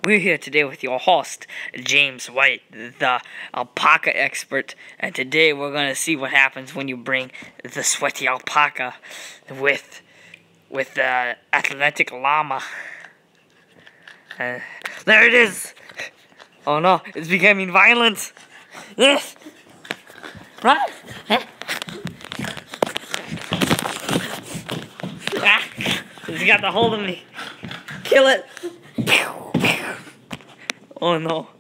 we're here today with your host, James White, the alpaca expert, and today we're going to see what happens when you bring the Sweaty Alpaca with the Athletic Llama. There it is! Oh no, it's becoming violent! Yes! Run! Ah, it's got the hold of me. Kill it! Oh no.